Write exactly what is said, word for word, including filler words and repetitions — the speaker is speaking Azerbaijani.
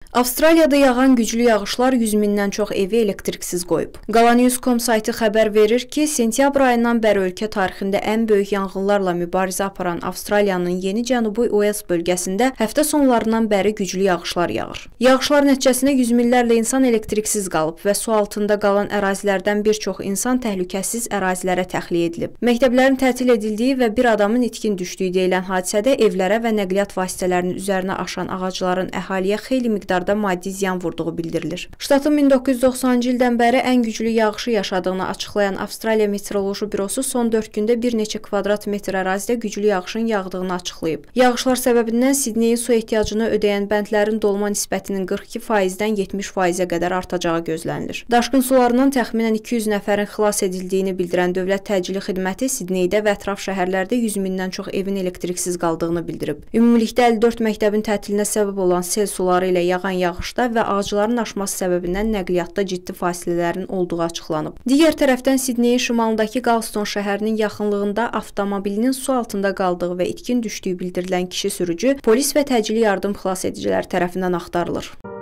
Avstraliyada yağan güclü yağışlar yüz mindən çox evi elektriksiz qoyub. Qalanews nöqtə com sayti xəbər verir ki, sentyabr ayından bəri ölkə tarixində ən böyük yanğınlarla mübarizə aparan Avstraliyanın yeni Cənubi Uels bölgəsində həftə sonlarından bəri güclü yağışlar yağır. Yağışlar nəticəsində yüz minlərlə insan elektriksiz qalıb və su altında qalan ərazilərdən bir çox insan təhlükəsiz ərazilərə təxliyə edilib. Məktəblərin tətil edildiyi və bir adamın itkin düşdüyü deyilən hadisədə evlərə və nəqliyyat vasitələrinin üzərinə aşan ağacların əhaliyə xeyli miqdarda maddi ziyan vurduğu bildirilir. Ştatın min doqquz yüz doxsanıncı ildən bəri ən güclü yağışı yaşadığını açıqlayan Avstraliya Meteoroloji Bürosu son dörd gündə bir neçə kvadrat metr ərazidə güclü yağışın yağdığını açıqlayıb. Yağışlar səbəbindən Sidneyin su ehtiyacını ödəyən bəndlərin dolma nisbətinin qırx iki faizdən yetmiş faizə qədər artacağı gözlənilir. Daşqın sularından təxminən iki yüz nəfərin xilas edildiyini bildirən Dövlət Təcili Xidməti Sidneydə və ətraf şəhərlərdə yüz mindən çox evin elektriksiz qaldığını bildirib. Ümumilikdə əlli dörd məktəbin tətilinə səbəb olan sel suları ilə yağan yağışda və ağacların aşması səbəbindən nəqliyyatda ciddi fasilələrin olduğu açıqlanıb. Digər tərəfdən Sidneyin şimalındakı Galston şəhərinin yaxınlığında avtomobilinin su altında qaldığı və itkin düşdüyü bildirilən kişi sürücü polis və təcili yardım xilas edicilər tərəfindən axtarılır.